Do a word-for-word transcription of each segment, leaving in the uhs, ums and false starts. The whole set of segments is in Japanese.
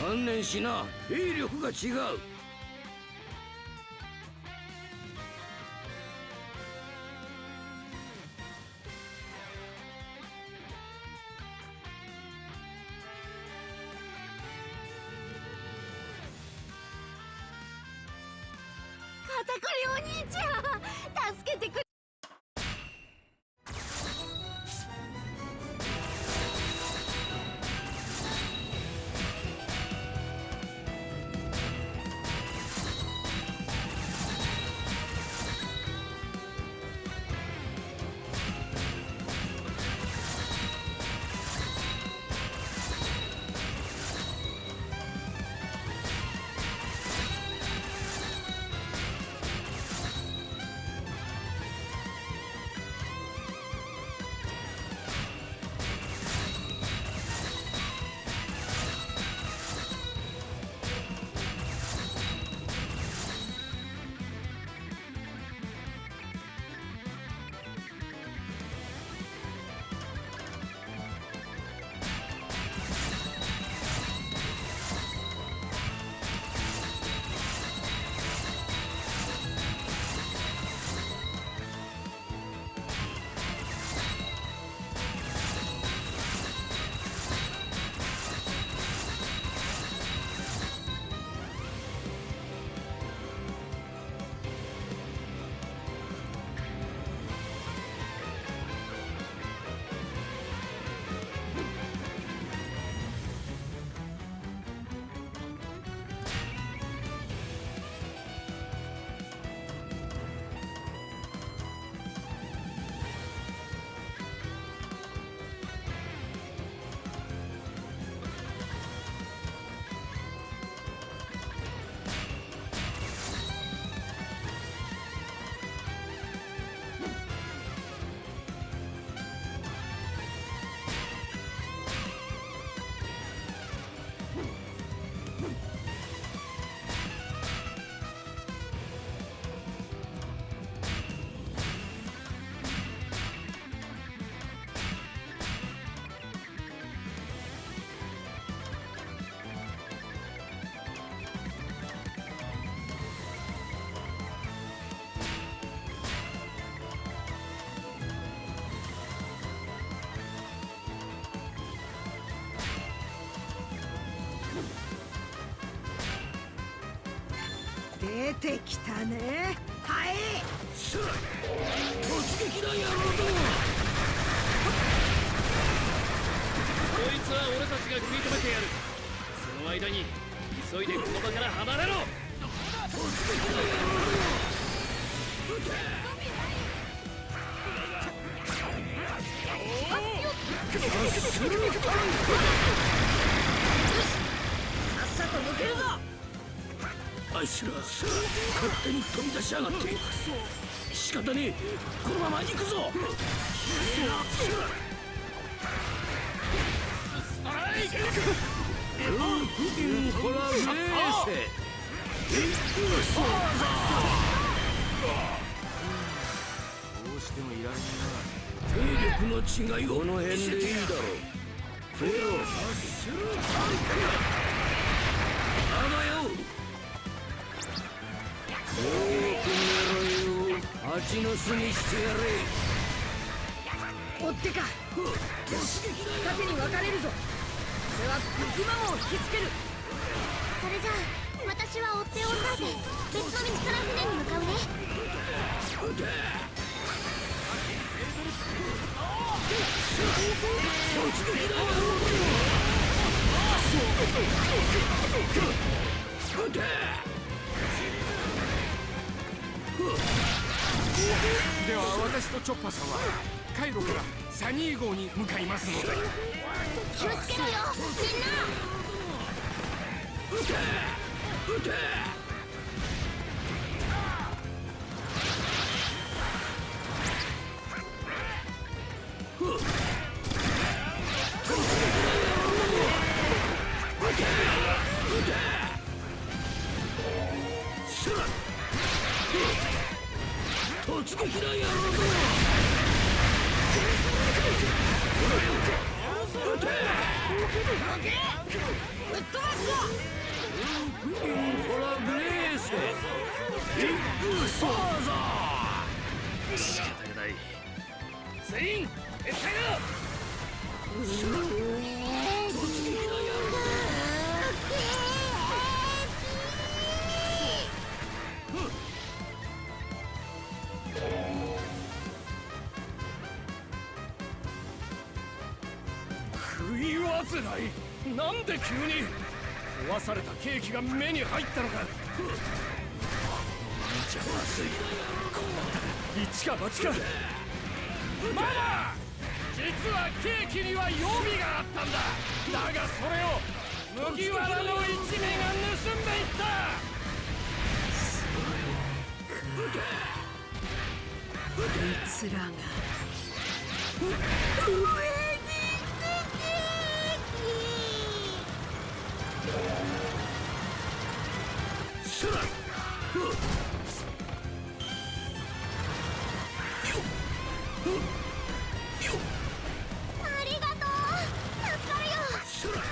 観念しな。兵力が違う。 片栗お兄ちゃん、助けてくれ。出てきたね。はい。さあ、突撃だ野郎ども。 こいつは俺たちが食い止めてやる。その間に急いでこの場から離れろ。 突撃だ野郎ども。撃て。 さっさと抜けるぞ。 あいつら勝手に飛び出しやがって。仕方ねえ、このまま行くぞ。ほらねえ。 どうしてもいられないな。 兵力の違いをこの辺でいいだろう。出ろ。あのよ。よく寝ろよ。蜂の巣にしてやれ。 追ってか。縦に分かれるぞ。これはビッグマムを引きつける。 それじゃあ私は追っ手を抑えて別の道から船に向かうね。 では私とチョッパーさんはカイロからサニー号に向かいますので。 気をつけろよみんな。 撃て撃て。突撃だ野郎ども。撃て。 ぶっ飛ばすぞ。 インフォラグレーセビッグファーザー。 仕方がない。全員撤退だ。 突撃だよ。 食い煩い。なんで急に壊されたケーキが目に入ったのか。このままじゃまずい。こうなったら一か八か。ママ、実はケーキには予備があったんだ。だがそれを麦わらの一味が盗んでいった。 こいつらがシュラありがとう。助かるよ。 シュラ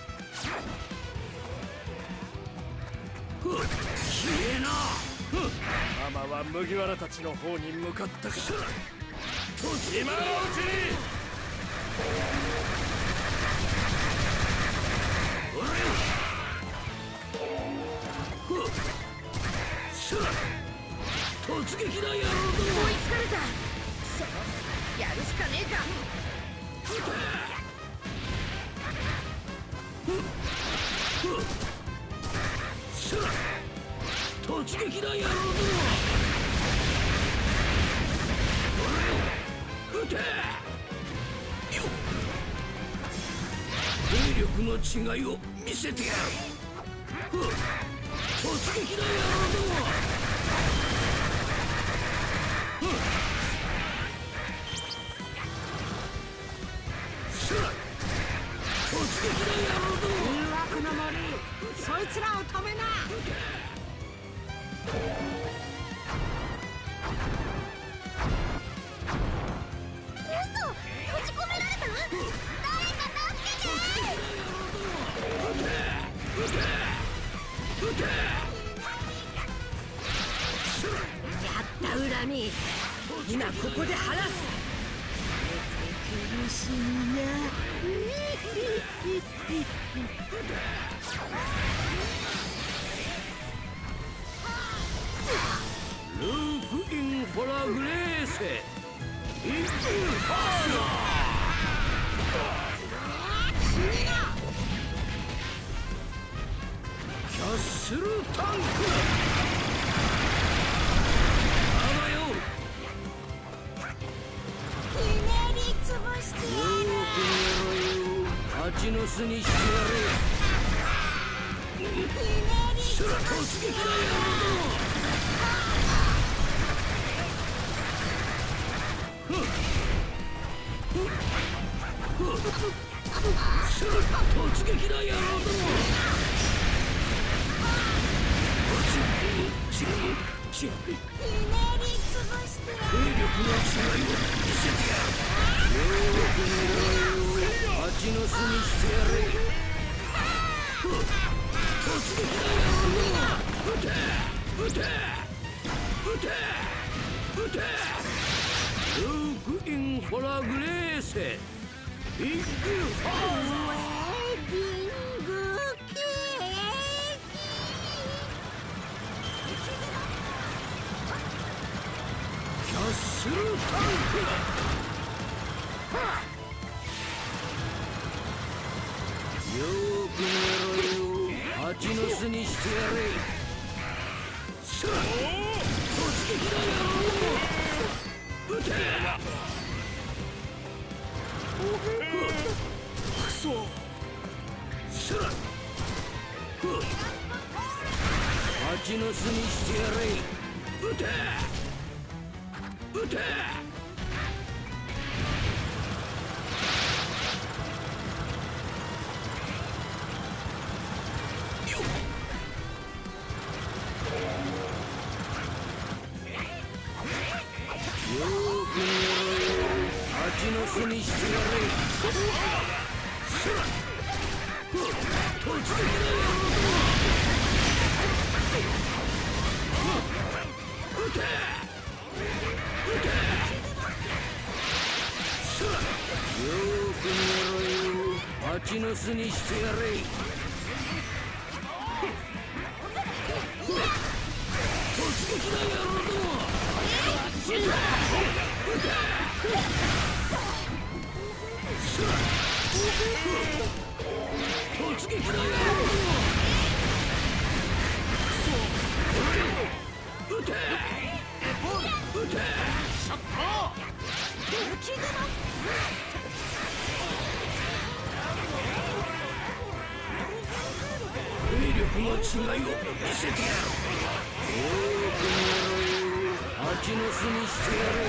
消えな。 ママは麦わらたちの方に向かったか。今のうちに。 シュラ突撃だ野郎ども。 追いつかれた。そうやるしかねえか。 シュラ突撃だ野郎ども。撃てよ。兵力の違いを見せてやる。突撃だ野郎ども。シュラ突撃だ野郎ども。 誘惑の森、そいつらを止めな。 嘘、閉じ込められた。誰か助けて。 やった恨み、今ここで晴らす。苦しいな。 ルーク・イン・フォラグレーセイッグ・ファーザー。キャッスル・タンク。あばよ。 ひねり潰してやる。 よく寝ろよ。蜂の巣にしてやれ。 ひねりそら突撃だよ。突撃だ野郎ども。ちちひねり潰してや兵力の違いを見せてやる。よく寝ろよ。蜂の巣にしてやれ。突撃だ野郎ども。撃て撃て撃て撃て。ルーク・イン・フォラグレーセビッグ・ファーザー。 リングケーキャッスル・タンク。よーく寝ろよ。蜂の巣にしてやれ。さあ突撃だよ。撃て。 クソ。 さあ蜂の巣にしてやれ。撃て撃て。よーく寝ろよ。蜂の巣にしてやれ。そら蜂の巣にしてやれ。突撃だ野郎ども。突撃だ野郎ども。撃て撃て。シャッター。威力の違いを見せてやる。よーく見ろよ。蜂の巣にしてやれ。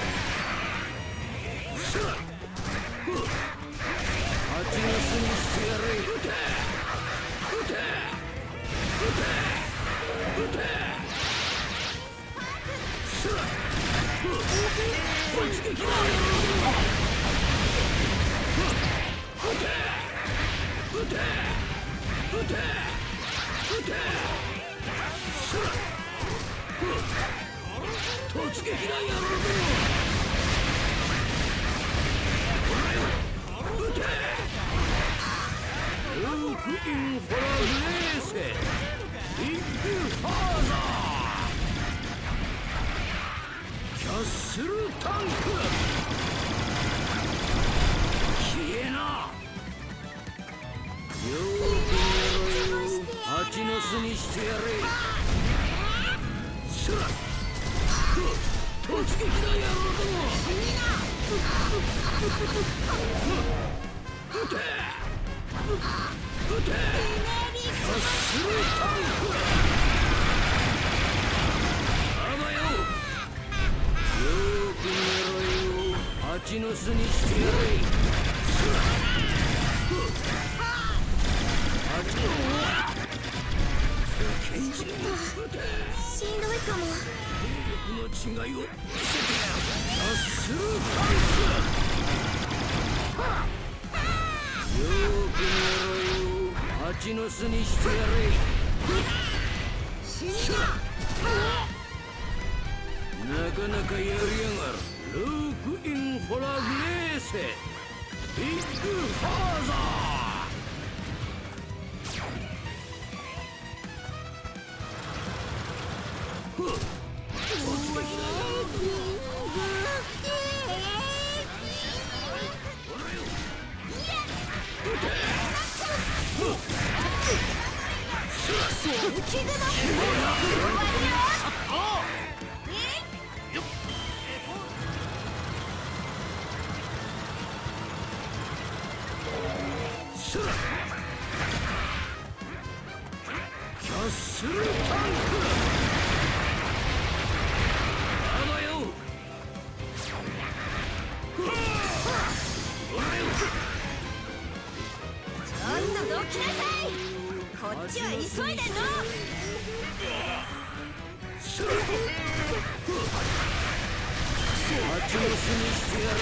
さあ、蜂の巣にしてやれ。撃て撃て撃て撃て。さあ、突撃だよ。撃て撃て撃て撃て。さあ、突撃だ野郎ども。撃て。ルークインフォラグレーセビッグファーザー。キャッスルタンク。消えな。よーく蜂の巣にしてやれ。さあ、突撃だ野郎ども。撃て撃て。キャッスルタンク。あばよ。よーく見ろよ。蜂の巣にしてやれ。さあ、蜂のしんどいかも。 威力の違いを見せてやる。キャッスルタンク。よーく見ろよ。蜂の巣にしてやれ。なかなかやりやがる。ルークインフォラグレーセビッグファーザー。キャッスルタンク。あばよ。 ちょっとどきなさい。こっちは急いでんの。 蜂の巣にしてやれ。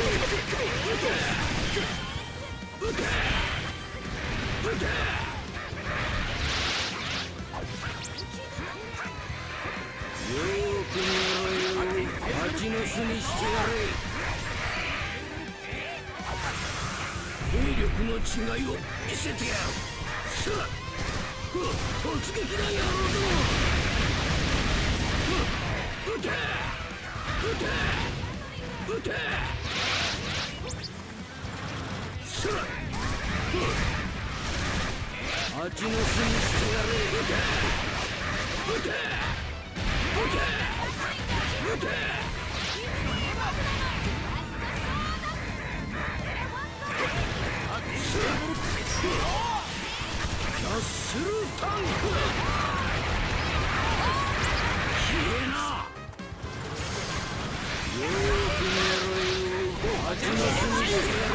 撃て撃て撃て。よーく見ろよ。蜂の巣にしてやれ。兵力の違いを見せてやる。さあ、突撃だ野郎ども。撃て撃て撃て。さあ、蜂の巣にしてやれ。撃て撃て撃て撃て。キャッスルタンク。消えな。よーく見ろよ。蜂の巣にしてやれ。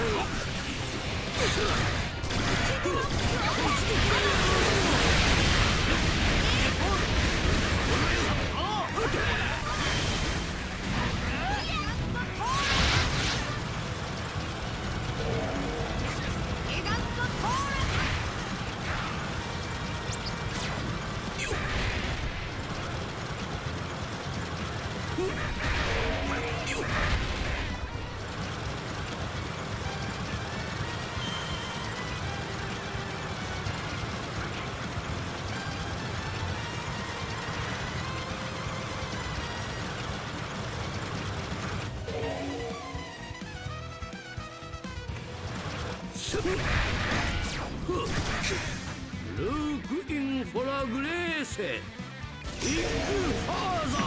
ルーク・イン・フォラグレーセイッグ・ファーザ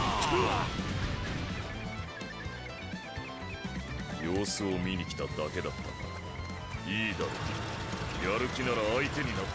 様子を見に来ただけだったんだ。いいだろう。やる気なら相手になって。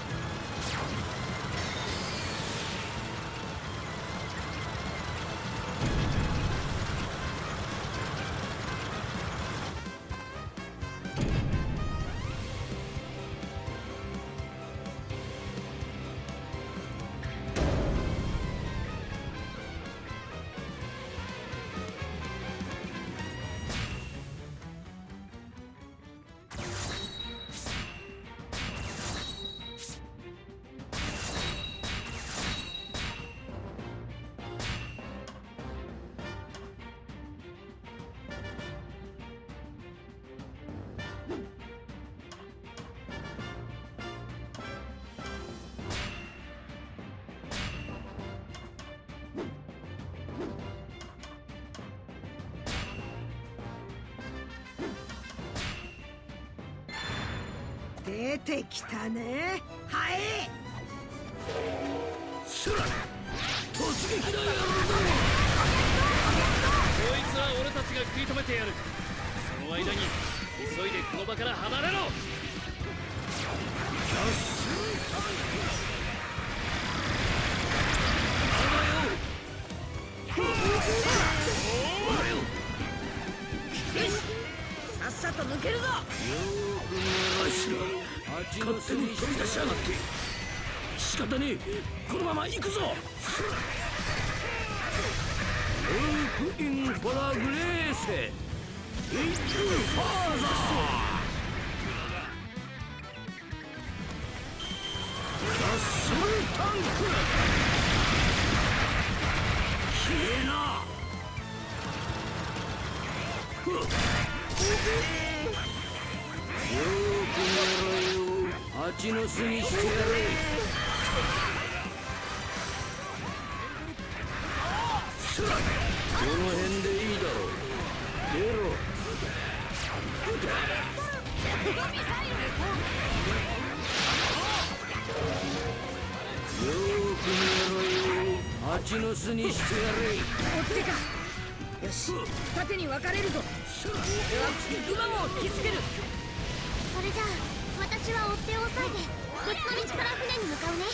出てきたね。はい。 スラ突撃だよ。 こいつは俺たちが食い止めてやる。その間に急いでこの場から離れろ。 さっさと抜けるぞ。 勝手に飛び出しやがって仕方ねえ。このまま行くぞ。ルーク・イン・フォラグレーセイッグ・ファーザーラッスルタンク消えな。よーく見ろよ。蜂の巣にしてやれ。この辺でいいだろう。出ろ。よーく見ろよ。蜂の巣にしてやれ。 追ってか。よし、縦に分かれるぞ。ではグマモを引きつける。 それじゃあ私は追っ手を抑えて別の道から船に向かうね。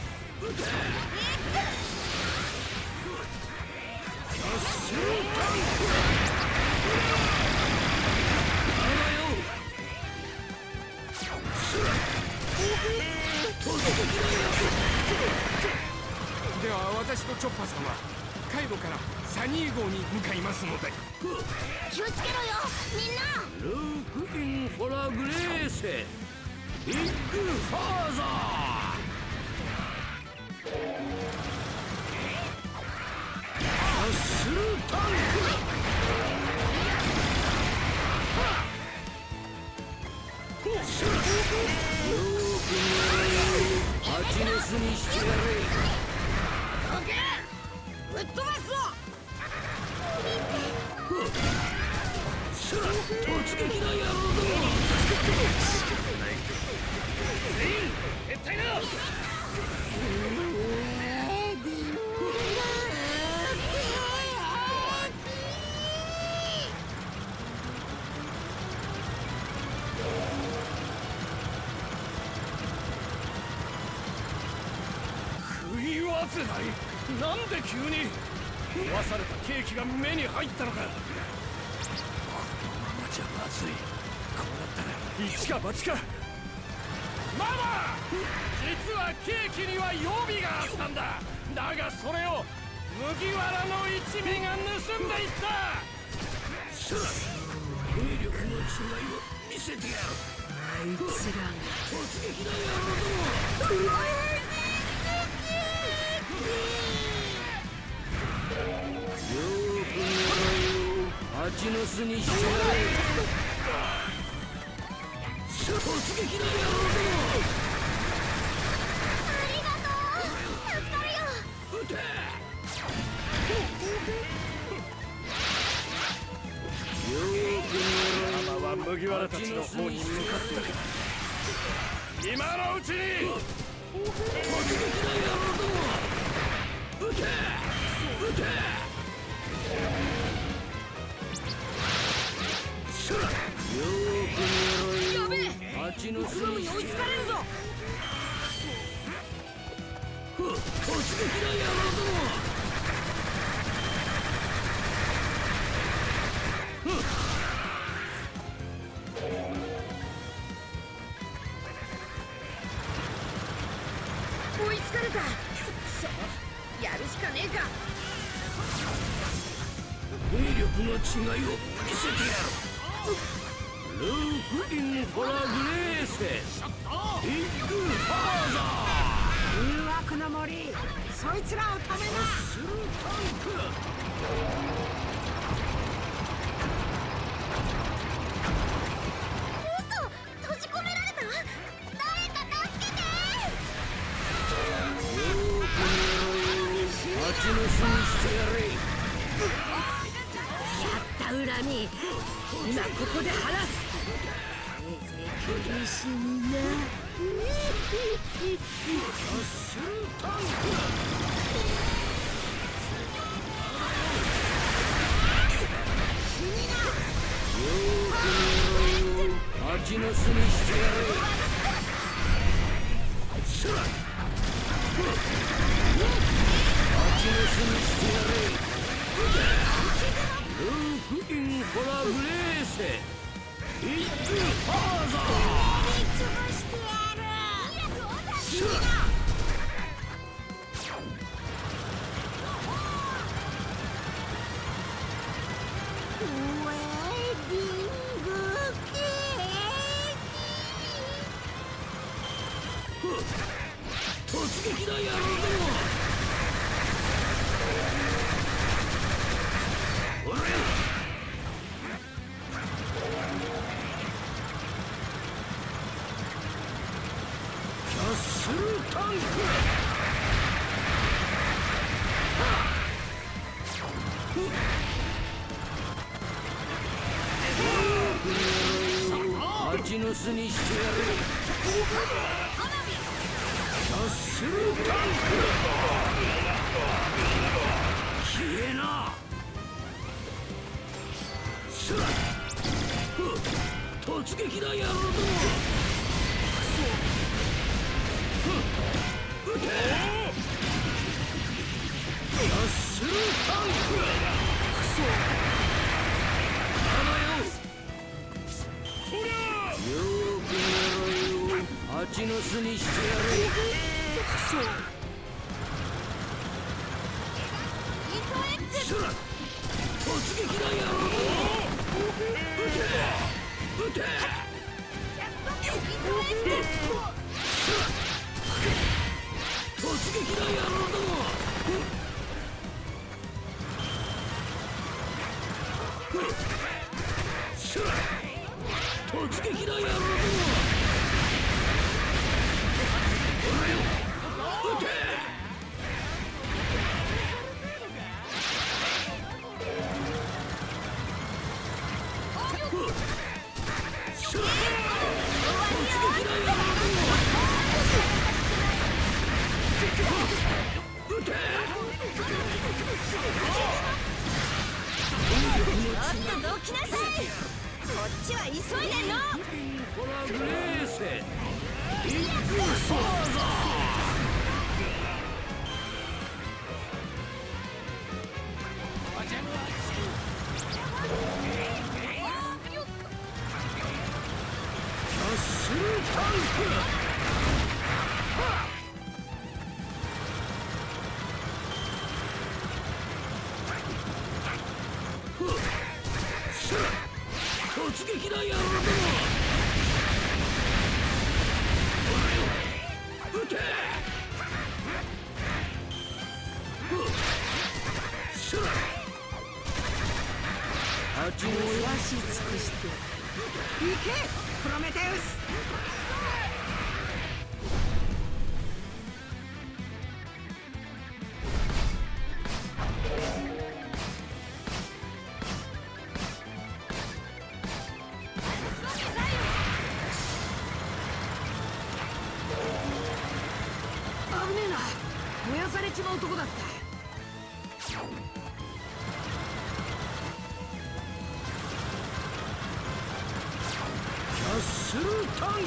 では私とチョッパさんは海路からサニー号に向かいますので。 気をつけろよみんな。 ルーク・イン・フォラグレーセイッグ・ファーザーラッスルタンクよーく見ろよ。蜂の巣にしてやれ。 ぶっ飛ばすぞ。 突撃だ野郎ども。 全員撤退だ。 食い煩い。なんで急に壊されたケーキが目に入ったのか。このままじゃまずい。こうなったら一か八か。ママ、実はケーキには予備があったんだ。だがそれを麦わらの一味が盗んでいった。 さあ兵力の違いを見せてやる。 あいつらが突撃だ野郎ども。よーく見ろよ。蜂の巣にしてやれ。突撃だ野郎ども。 ありがとう。助かるよ。 撃て。よーく見ろよ。 ママは麦わらたちの方に向かったか。 今のうちに突撃だ野郎ども。撃て撃て。そらよーく見ろよ。 やべえ、 蜂の巣グアムに追いつかれるぞ。 ふっ突撃だ野郎ども。 追いつかれた。くそ、やるしかねえか。 兵力の違いを見せてやる。ルーク・イン・フォラ・グレーセビッグ・ファーザー。 誘惑の森、そいつらを止めな。 スルタンク。 嘘、閉じ込められた。誰か助けて。 蜂の巣にしてやれ。 やった恨み、今ここで晴らす。せいぜい苦しみな。 スルタンク。よーく見ろよ。蜂の巣にしてやれ。そら蜂の巣にしてやれ。ルーク・イン・フォラ・グレーセビッグ・ファーザー。 潰してやる。 そらウェディングケー突撃だ野郎ども。おらよ。キャッスルタンク。蜂の巣にしてやれ。キャッスルタンク。消えな。そらふっ突撃だ野郎ども。ふっ撃て。キャッスルタンク。クソ頼むよ。よーく見ろよ。蜂の巣にしてやれ。クソそら突撃だ野郎ども。撃て撃て。そら突撃だ野郎ども。そら突撃だ野郎ども。おらよ撃て。そら突撃だ野郎ども。撃て。 ちょっとどきなさい。こっちは急いでんの。 フォラグレーセビッグ・ファーザー。キャッスルタンク。そら突撃だ野郎ども。おらよ撃て。そら蜂の巣燃やし尽くして行け、プロメテウス。 燃やされちまうとこだった。 キャッスルタンク。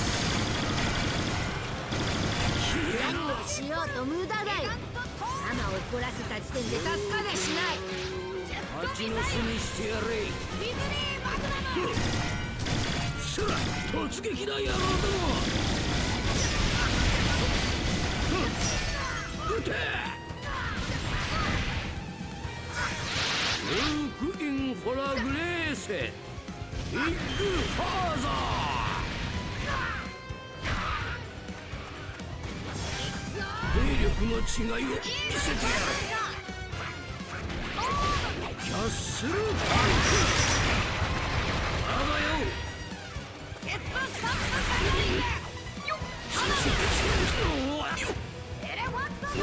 何をしようと無駄だよ。ママを怒らせた時点で助かりゃしない。 蜂の巣にしてやれ。 ディズニーマグナム。 さあ突撃だ野郎ども。撃て。ルーク・イン・フォラグレーセビッグ・ファーザー。兵力の違いを見せてやる。キャッスルタンク。まだよ。 ゲットスタップサイクリング。よっ。エレファントマン。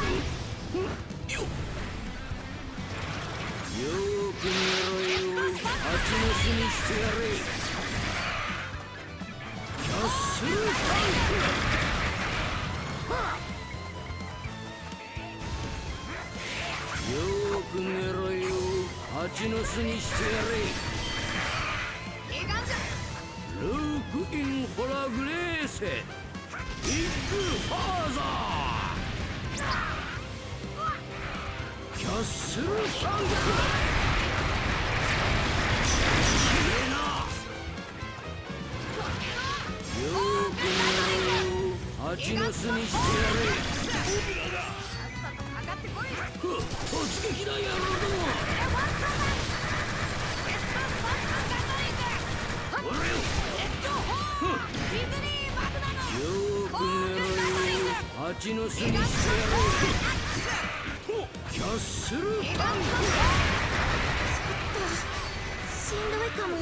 よーく見ろよ。蜂の巣にしてやれ。キャッスルタンク。よーく寝ろよ。蜂の巣にしてやれ。ルーク・イン・フォラグレーセビッグ・ファーザー。キャッスルタンク。よーく寝ろよ。蜂の巣にしてやれ。突撃だ野郎ども。俺よ。よーく寝ろよ。蜂の巣にしてやれ。キャッスルタンク。 しんどいかも。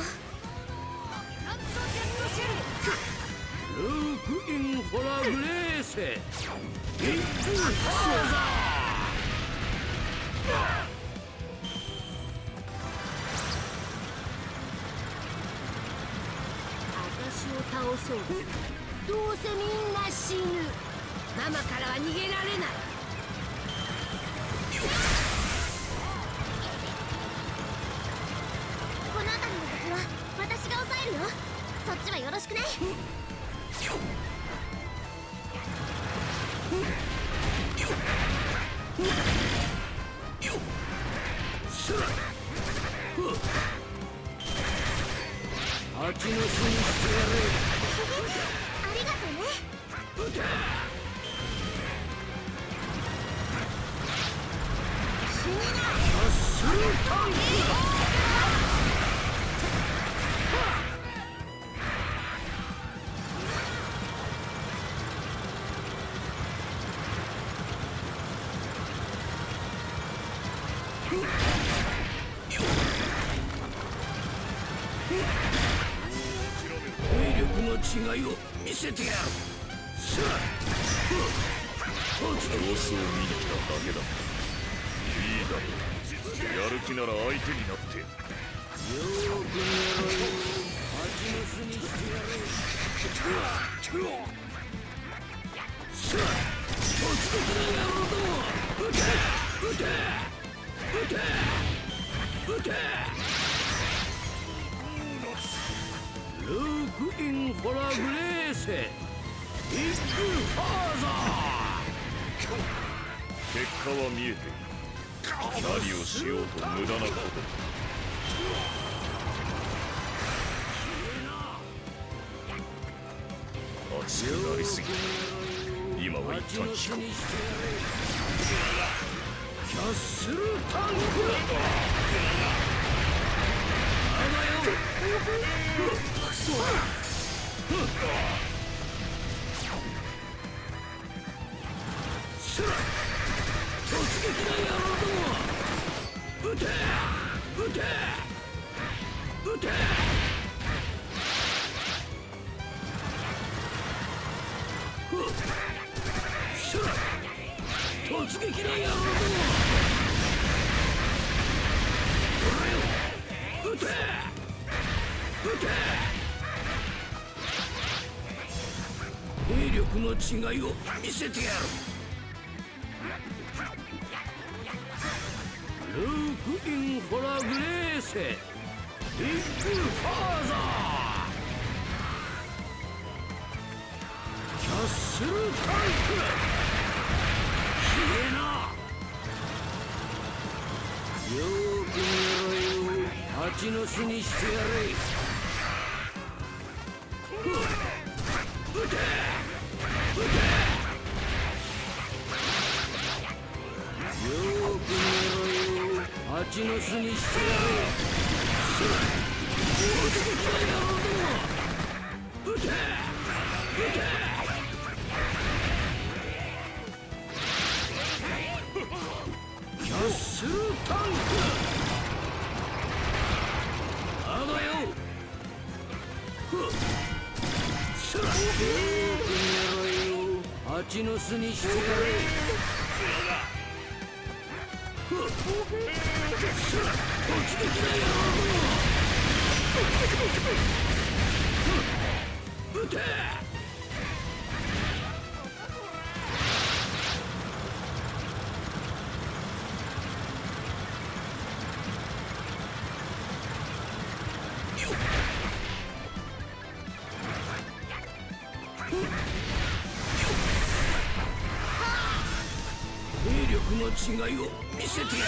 ルーク・イン・フォラグレーセビッグ・ファーザー。 私を倒そう。どうせみんな死ぬ。ママからは逃げられない。 この辺りの敵は私が抑えるよ。そっちはよろしくね。 蜂の巣にしてやれ。 ありがとうね。 撃て。キャッスルタンク。兵力の違いを見せてやる。さあ突撃。 様子を見に来ただけだ。いいだろう。やる気なら相手になって。 よーく寝ろよ。蜂の巣にしてやれ。さあ突撃だ野郎ども。撃て撃て撃て撃て。ルーク・イン・フォラグレーセビッグ・ファーザー。 結果は見えている。何をしようと無駄なこと。熱くなりすぎた。今は一旦引こう。 キャッスルタンク。突撃だ野郎ども。撃て撃て撃て。突撃だ野郎ども。撃て撃て。兵力の違いを見せてやる。 ルーク・イン・フォラ・グレーセビッグ・ファーザーキャッスル・タンク消えなよーく見ろよ蜂の巣にしてやれ撃て撃てよーく見ろよ蜂の巣にしてやれそら大敵だよ撃て撃てキャッスルタンクあばよそらよーく見ろよ蜂の巣にしてやれそら突撃だよ撃て兵力の違いを見せてやる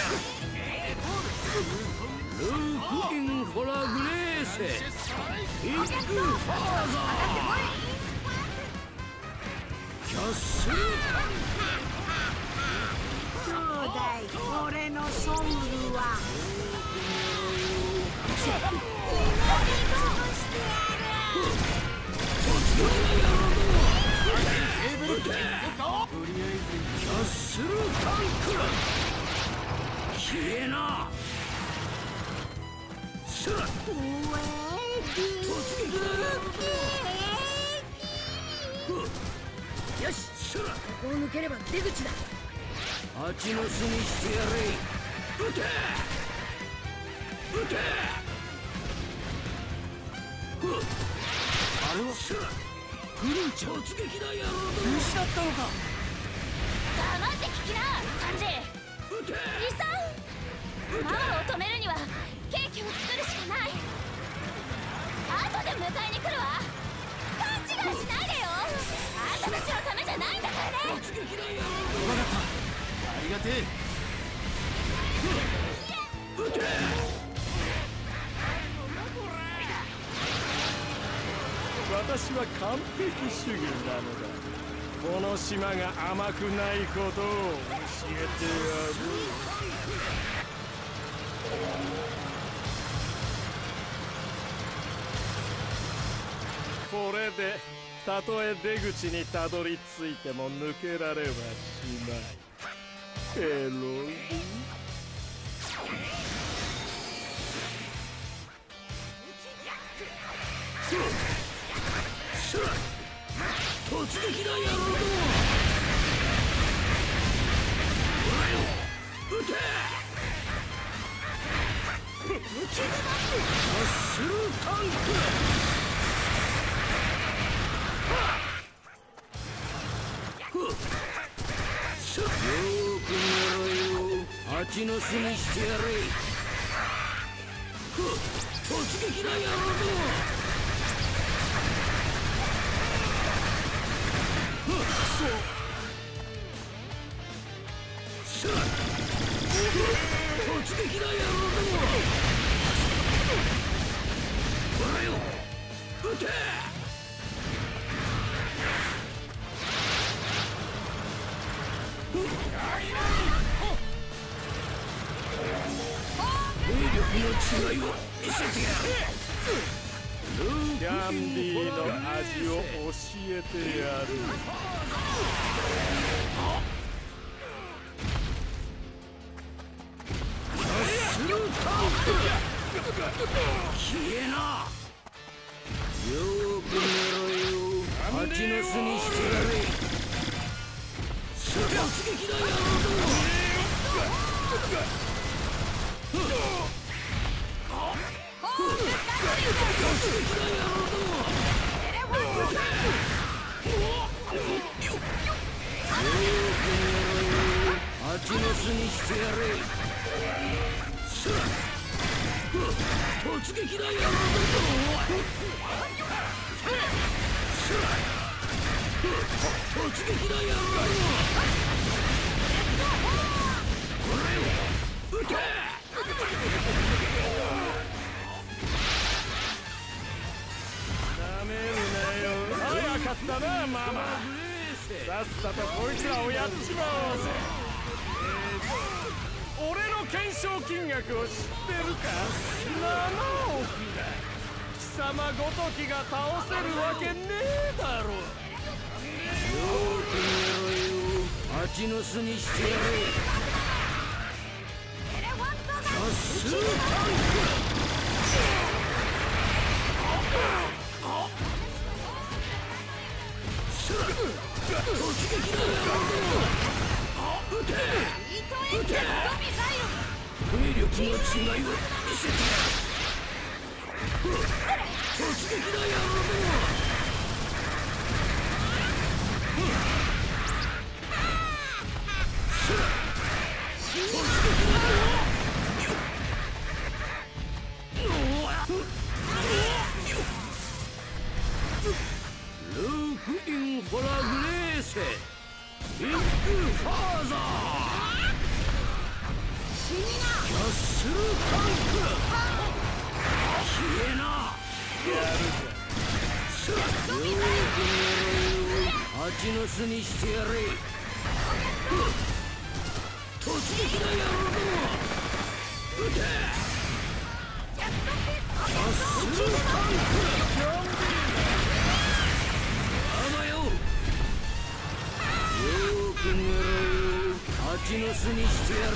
ルーク・イン・フォラ・グレーセビッグ・ファーザーキャッスル兄弟俺のソウルはキャッスルタンク消えなさあ突撃だよしさあここを抜ければ出口だ蜂の巣にしてやれ撃て撃てあれはさあグリンちゃん突撃だよ見失ったのか黙って聞きなサンジ撃てリサンママを止めるにはケーキを作るしかない後で迎えに来るわ勘違いしないでよあんたたちのためじゃないんだからね突撃だよ分かったありがてえ撃て私は完璧主義なのだこの島が甘くないことを教えてやるこれでたとえ出口にたどり着いても抜けられはしないペロリ突撃だ野郎ども撃てキャッスルタンクさあよーく見ろよ蜂の巣にしてやれ突撃だ野郎どもそうさあ突撃だ野郎どもほらよ撃て兵力の違いを見せてやるキャンディーの味を教えてやるキャッスルタンク消えなよーく見ろよ蜂の巣にしてやれ突撃だ野郎ども蜂の巣にしてやれ突撃だよ。突撃だよ。撃て。 なめるなよ。早かったなママ。さっさとこいつらをやっちまおうぜ。えー、俺の懸賞金額を知ってるか？ななおくだ。貴様ごときが倒せるわけねえだろ。 よーく見ろよ。蜂の巣にしてやれ。キャッスルタンク。突撃だよ。撃て。撃て。兵力の違いを見せてやる。突撃だよ。ルーク・イン・フォラグレーセビッグ・ファーザーキャッスルタンク消えなやるかよーく見ろよ。蜂の巣にしてやれ。突撃だよ。撃て。キャッスルタンク蜂の巣にしてやれ。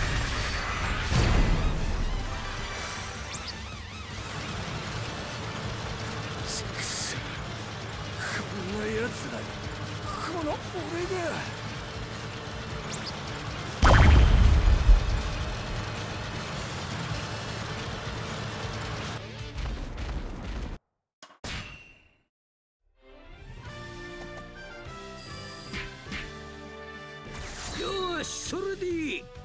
ちくしょう、こんなやつらにこの俺が。 よし、それでいい。